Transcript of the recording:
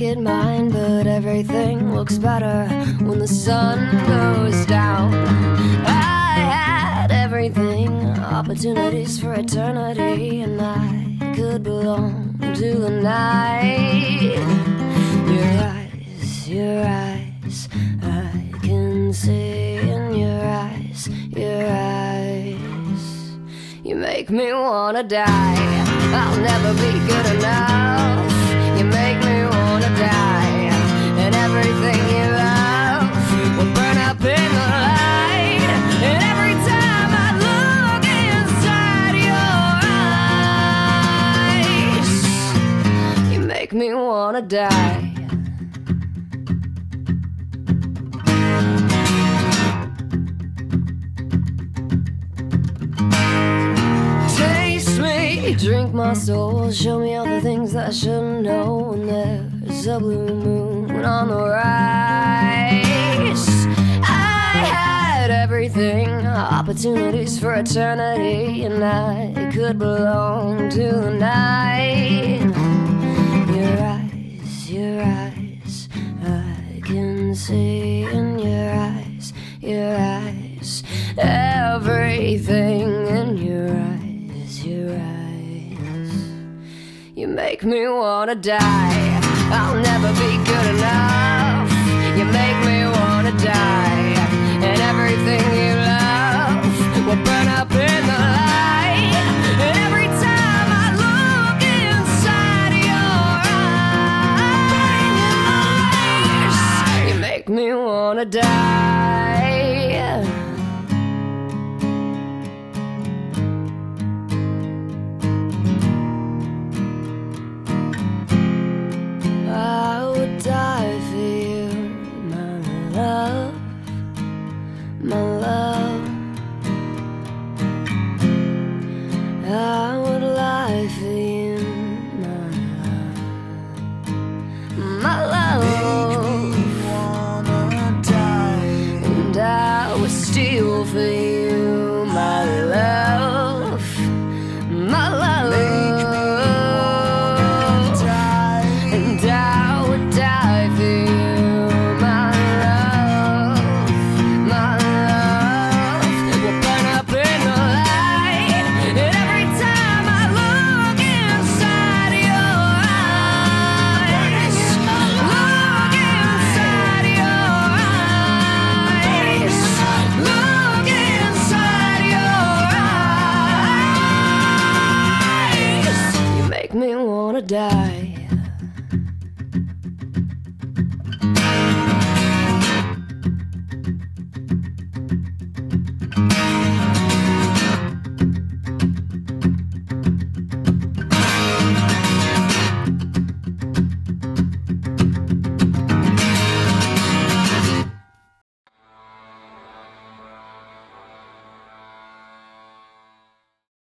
make it mine, but everything looks better when the sun goes down. I had everything, opportunities for eternity, and I could belong to the night. Your eyes, I can see in your eyes, your eyes. You make me wanna die, I'll never be good enough. You make me wanna die, and everything you love will burn up in the light. And every time I look inside your eyes, you make me wanna die. Drink my soul, show me all the things that I shouldn't know. And there's a blue moon on the rise. I had everything, opportunities for eternity, and I could belong to the night. Your eyes, I can see in your eyes, everything in your eyes, your eyes. You make me wanna die, I'll never be good enough. You make me wanna die, and everything you love will burn up in the light. And every time I look inside your eyes, you make me wanna die. I would die for you, my love, my love. I would lie for you, my love, Make me wanna die, and I would steal for you, my love, my love. Make me wanna die, and I would die for you, my love, my love. Will burn up in the light, and every time I look inside your eyes, look inside your eyes, look inside your eyes, you make me wanna die.